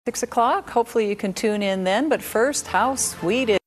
6 o'clock. Hopefully you can tune in then. But first, how sweet is